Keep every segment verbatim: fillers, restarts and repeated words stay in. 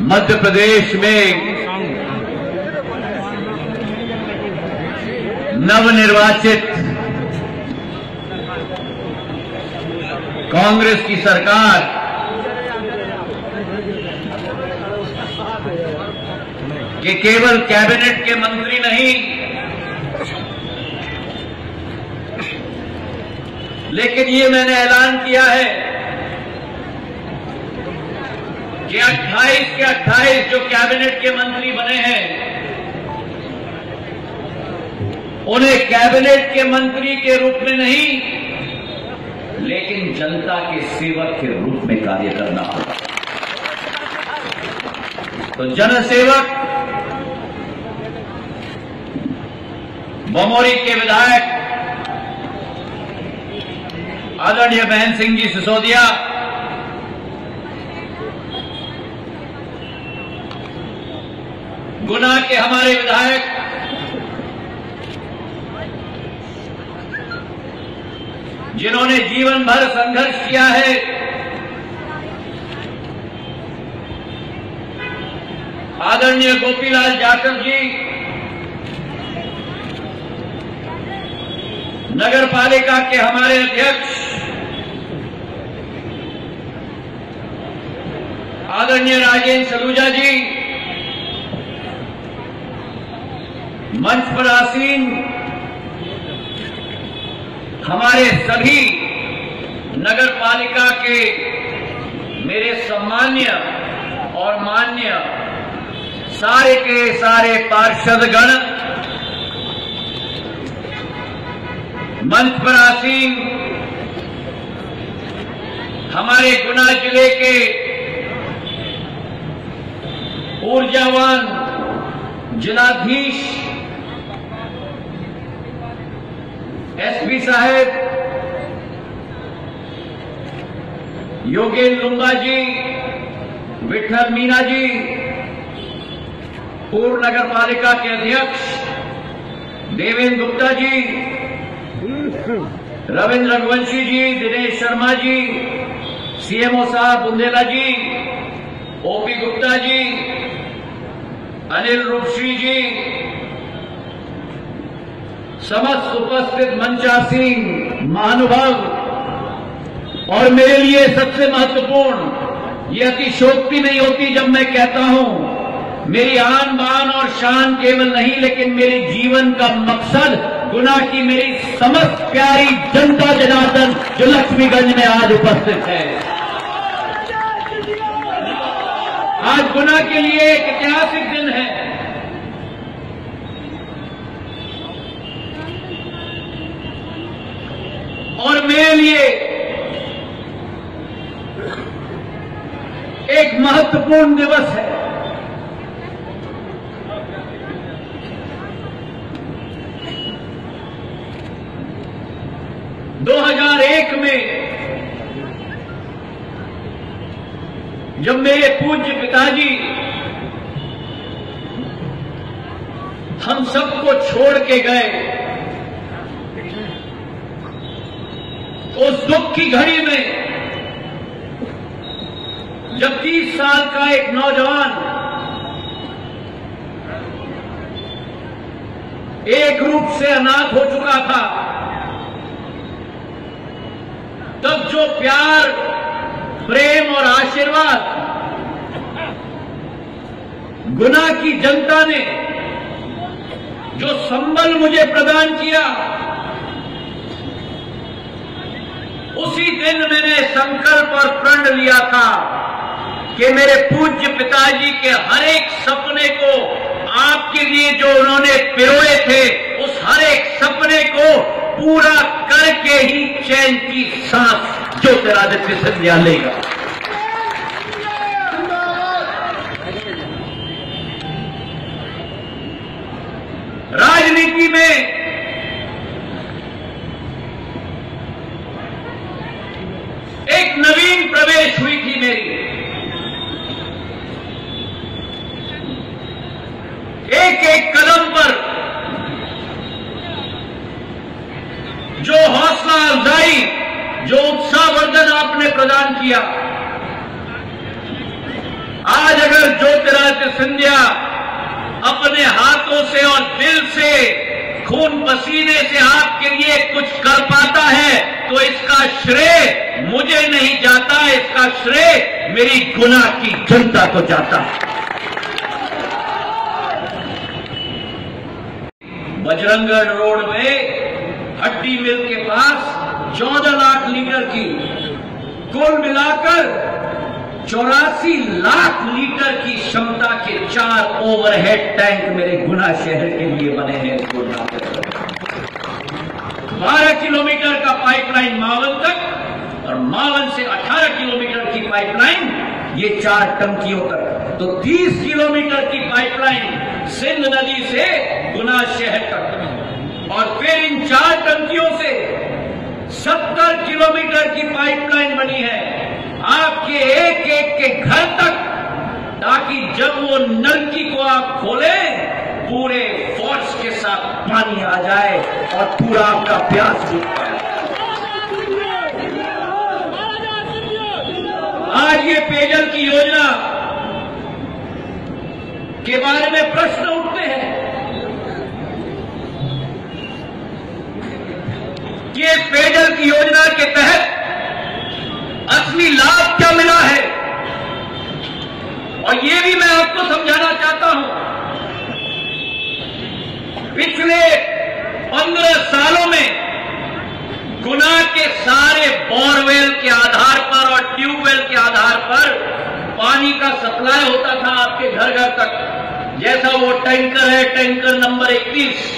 मध्य प्रदेश में नवनिर्वाचित कांग्रेस की सरकार के केवल कैबिनेट के मंत्री नहीं, लेकिन ये मैंने ऐलान किया है कि अट्ठाईस के अट्ठाईस जो कैबिनेट के मंत्री बने हैं, उन्हें कैबिनेट के मंत्री के रूप में नहीं, लेकिन जनता के सेवक के रूप में कार्य करना होगा। तो जनसेवक बमोरी के विधायक आदरणीय बहन सिंह जी सिसोदिया, गुना के हमारे विधायक जिन्होंने जीवन भर संघर्ष किया है, आदरणीय गोपीलाल जाटव जी, नगर पालिका के हमारे अध्यक्ष आदरणीय राजेंद्र सलूजा जी, मंच पर आसीन हमारे सभी नगर पालिका के मेरे सम्मान्य और मान्य सारे के सारे पार्षदगण, मंच पर आसीन हमारे गुना जिले के ऊर्जावान जिलाधीश एसपी साहब योगेंद्र लुंगा जी, विठल मीना जी, पूर्व नगर पालिका के अध्यक्ष देवेंद्र गुप्ता जी, रविंद्र रघुवंशी जी, दिनेश शर्मा जी, सीएमओ साहब बुंदेला जी, ओपी गुप्ता जी, अनिल रूपश्री जी, समस्त उपस्थित मंचासीन महानुभाव, और मेरे लिए सबसे महत्वपूर्ण, ये अतिशोक्ति नहीं होती जब मैं कहता हूं मेरी आन बान और शान केवल नहीं, लेकिन मेरे जीवन का मकसद गुना की मेरी समस्त प्यारी जनता जनार्दन जो लक्ष्मीगंज में आज उपस्थित है। आज गुना के लिए एक ऐतिहासिक दिन है। और मेरे लिए एक महत्वपूर्ण दिवस है। दो हज़ार एक में जब मेरे पूज्य पिताजी हम सबको छोड़ के गए, उस दुख की घड़ी में जब तीस साल का एक नौजवान एक रूप से अनाथ हो चुका था, तब जो प्यार, प्रेम और आशीर्वाद गुना की जनता ने जो संबल मुझे प्रदान किया, उसी दिन मैंने संकल्प और प्रण लिया था कि मेरे पूज्य पिताजी के हर एक सपने को, आपके लिए जो उन्होंने पिरोए थे, उस हर एक सपने को पूरा करके ही चैन की सांस ज्योतिरादित्य सिंधिया लेगा। राजनीति में एक नवीन प्रवेश हुई थी मेरी। एक एक कदम पर जो हौसला अफजाई, जो उत्साहवर्धन आपने प्रदान किया, आज अगर ज्योतिरादित्य सिंधिया अपने हाथों से और दिल से खून पसीने से आपके लिए कुछ कर पाता है तो इसका श्रेय मुझे नहीं जाता, इसका श्रेय मेरी गुना की जनता को जाता है। बजरंगगढ़ रोड में हड्डी मिल के पास चौदह लाख लीटर की, कुल मिलाकर चौरासी लाख लीटर की क्षमता के चार ओवरहेड टैंक मेरे गुना शहर के लिए बने हैं। बारह किलोमीटर का पाइपलाइन मावन तक और मावन से अठारह किलोमीटर की पाइपलाइन ये चार टंकियों तक, तो तीस किलोमीटर की पाइपलाइन सिंध नदी से गुना शहर तक, और फिर इन चार टंकियों से सत्तर किलोमीटर की पाइपलाइन बनी है आपके एक एक के घर तक, ताकि जब वो नलकी को आप खोलें पूरे फोर्स के साथ पानी आ जाए और पूरा आपका प्यास बुझ पाए। आज ये पेयजल की योजना के बारे में प्रश्न उठते हैं कि इस पेयजल की योजना के तहत असली लाभ क्या मिला है, और ये भी मैं आपको समझाना चाहता हूं। पिछले पंद्रह सालों में गुना के सारे बोरवेल के आधार पर और ट्यूबवेल के आधार पर पानी का सप्लाई होता था आपके घर घर तक, जैसा वो टैंकर है, टैंकर नंबर इक्कीस।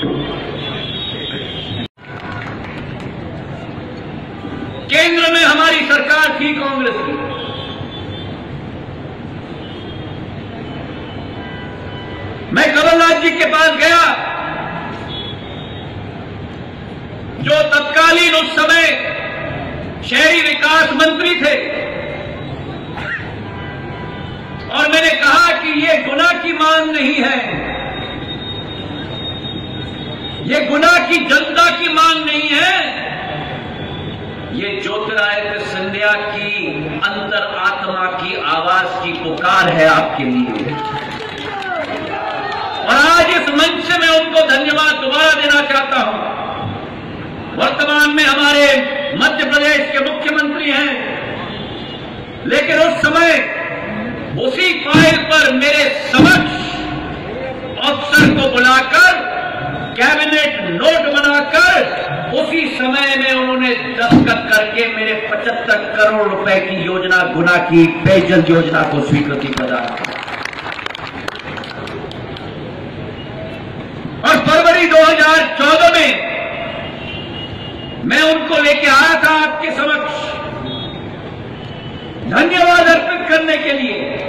केंद्र में हमारी सरकार थी कांग्रेस की, मैं कमलनाथ जी के पास गया जो तत्कालीन उस समय शहरी विकास मंत्री थे, और मैंने कहा कि ये गुना की मांग नहीं है, ये गुना की जनता की मांग नहीं है, ये ज्योतिरादित्य सिंधिया की अंतर आत्मा की आवाज की पुकार है आपके लिए। और आज इस मंच से मैं उनको धन्यवाद दोबारा देना चाहता हूं। वर्तमान में हमारे मध्य प्रदेश के मुख्यमंत्री हैं, लेकिन उस समय उसी फाइल पर मेरे समक्ष अफसर को बुलाकर कैबिनेट नोट बनाकर उसी समय में उन्होंने दस्तखत करके मेरे पचहत्तर करोड़ रुपए की योजना, गुना की पेयजल योजना को स्वीकृति प्रदान की। और फरवरी दो हज़ार चौदह में मैं उनको लेके आया था आपके समक्ष धन्यवाद अर्पित करने के लिए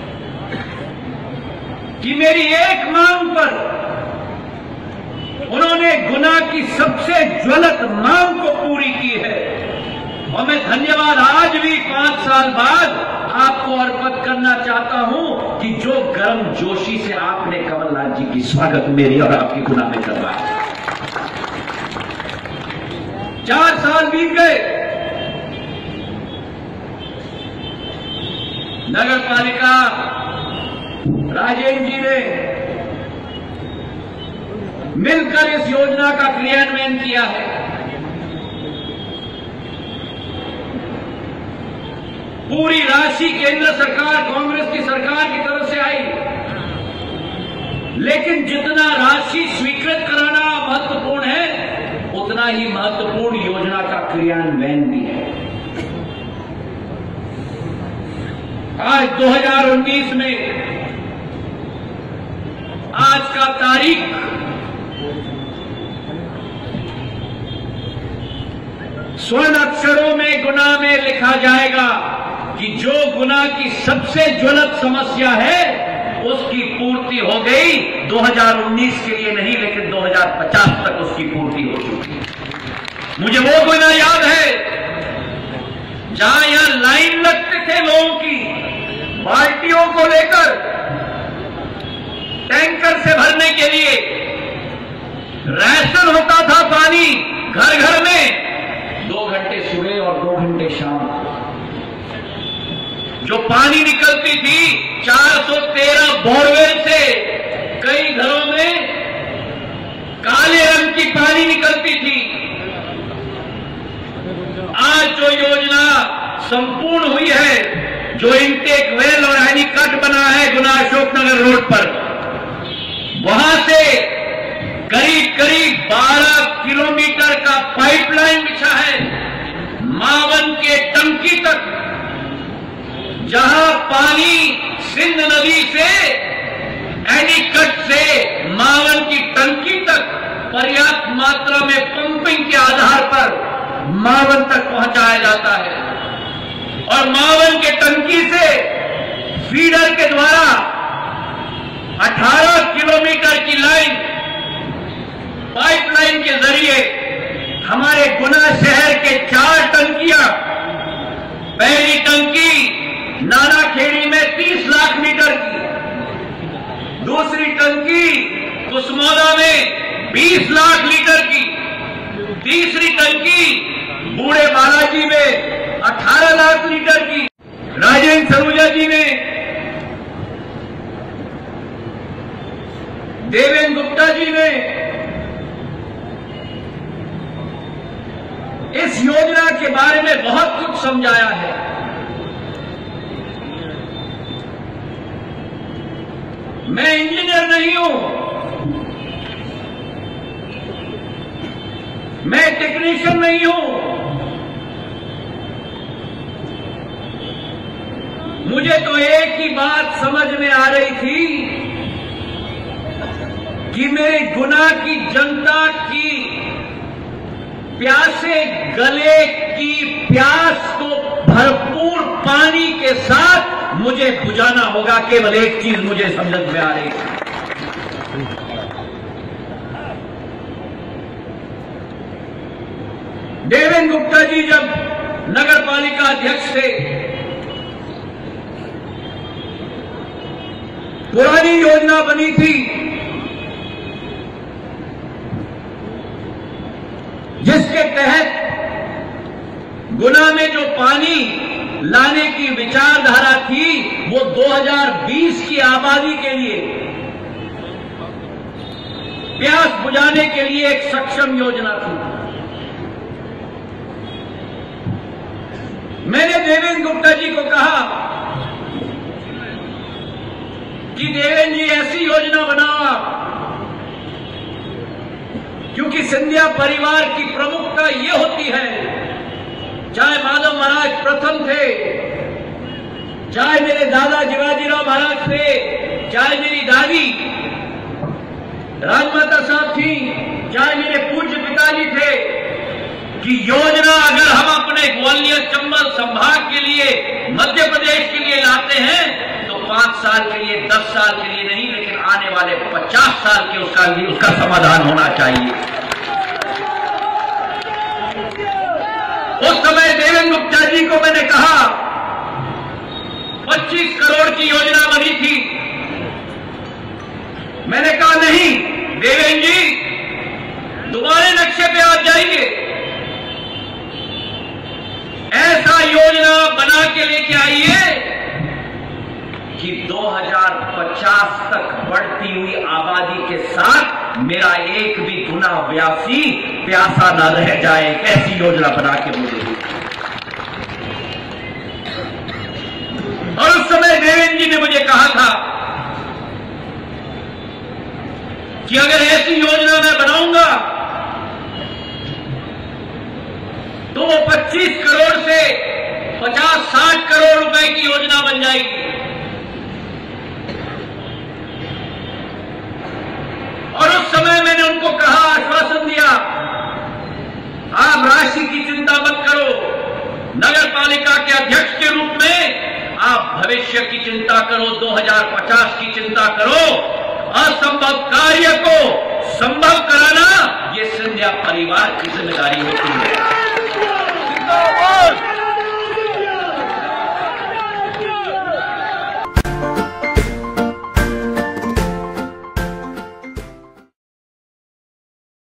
कि मेरी एक मांग पर उन्होंने गुना की सबसे ज्वलंत मांग को पूरी की है। और मैं धन्यवाद आज भी पांच साल बाद आपको अर्पित करना चाहता हूं कि जो गर्म जोशी से आपने कमलनाथ जी की स्वागत मेरी और आपकी गुना में करवाया। चार साल बीत गए, नगर पालिका राजेंद्र जी ने मिलकर इस योजना का क्रियान्वयन किया है। पूरी राशि केंद्र सरकार, कांग्रेस की सरकार की तरफ से आई, लेकिन जितना राशि स्वीकृत कराना महत्वपूर्ण है, उतना ही महत्वपूर्ण योजना का क्रियान्वयन भी है। आज दो हज़ार उन्नीस में आज का तारीख स्वर्ण अक्षरों में गुना में लिखा जाएगा कि जो गुना की सबसे ज्वलंत समस्या है उसकी पूर्ति हो गई। दो हज़ार उन्नीस के लिए नहीं, लेकिन दो हज़ार पचास तक उसकी पूर्ति हो चुकी है। मुझे वो गुना याद है जहां यहां लाइन लगते थे लोगों की बाल्टियों को लेकर टैंकर से भरने के लिए, राशन होता था पानी घर घर में, दो घंटे सुबह और दो घंटे शाम। जो पानी निकलती थी चार सौ तेरह बोरवेल से, कई घरों में काले रंग की पानी निकलती थी। आज जो योजना संपूर्ण हुई है, जो इंटेक वेल और एनीकट बना है गुना अशोकनगर रोड पर, वहां से करीब करीब बारह किलोमीटर का पाइपलाइन बिछा है मावन के टंकी तक, जहां पानी सिंध नदी से एनीकट से मावन की टंकी तक पर्याप्त मात्रा में पंपिंग के आधार पर मावन तक पहुंचाया जाता है। और मावन के टंकी से फीडर के द्वारा अठारह किलोमीटर की लाइन पाइपलाइन के जरिए हमारे गुना शहर के चार टंकियां, पहली टंकी नानाखेड़ी में तीस लाख लीटर की, दूसरी टंकी कुसमोदा में बीस लाख लीटर की, तीसरी टंकी बूढ़े बालाजी में अठारह लाख लीटर की, राजेंद्र सरूजा जी ने, देवेंद्र गुप्ता जी ने इस योजना के बारे में बहुत कुछ समझाया है। मैं इंजीनियर नहीं हूं, मैं टेक्नीशियन नहीं हूं, मुझे तो एक ही बात समझ में आ रही थी कि मेरे गुना की जनता की प्यासे गले की प्यास को भरपूर पानी के साथ मुझे बुझाना होगा। केवल एक चीज मुझे समझ में आ रही है, देवेंद्र गुप्ता जी जब नगर पालिका अध्यक्ष थे, पुरानी योजना बनी थी जिसके तहत गुना में जो पानी लाने की विचारधारा थी वो दो हज़ार बीस की आबादी के लिए प्यास बुझाने के लिए एक सक्षम योजना थी। मैंने देवेंद्र गुप्ता जी को कहा कि देवेंद्र जी ऐसी योजना बनाओ आप, क्योंकि सिंधिया परिवार की प्रमुखता ये होती है, चाहे माधव महाराज प्रथम थे, चाहे मेरे दादा जिवाजीराव महाराज थे, चाहे मेरी दादी राजमाता साहब थी, चाहे मेरे पूज्य पिताजी थे, कि योजना अगर हम अपने ग्वालियर चंबल संभाग के लिए, मध्य प्रदेश के लिए लाते हैं तो पांच साल के लिए, दस साल के लिए नहीं, लेकिन आने वाले पचास साल के उसका लिए उसका समाधान होना चाहिए। उस समय देवेंद्र गुप्ता जी को मैंने कहा, पच्चीस करोड़ की योजना बनी थी। मैंने कहा नहीं देवेंद्र जी, दोबारा नक्शे पे आप जाइए, ऐसा योजना बना के लेके आइए कि दो हज़ार पचास तक बढ़ती हुई आबादी के साथ मेरा एक भी गुना व्यासी प्यासा न रह जाए। ऐसी योजना बना के मुझे, और उस समय देवेंद्र जी ने मुझे कहा था कि अगर ऐसी योजना मैं बनाऊंगा तो वो पच्चीस करोड़ से पचास साठ करोड़ रुपए की योजना बन जाएगी। और उस समय मैंने उनको कहा, आश्वासन दिया, आप राशि की चिंता मत करो, नगर पालिका के अध्यक्ष के रूप में आप भविष्य की चिंता करो, दो हज़ार पचास की चिंता करो। असंभव कार्य को संभव कराना ये सिंधिया परिवार की जिम्मेदारी होती है।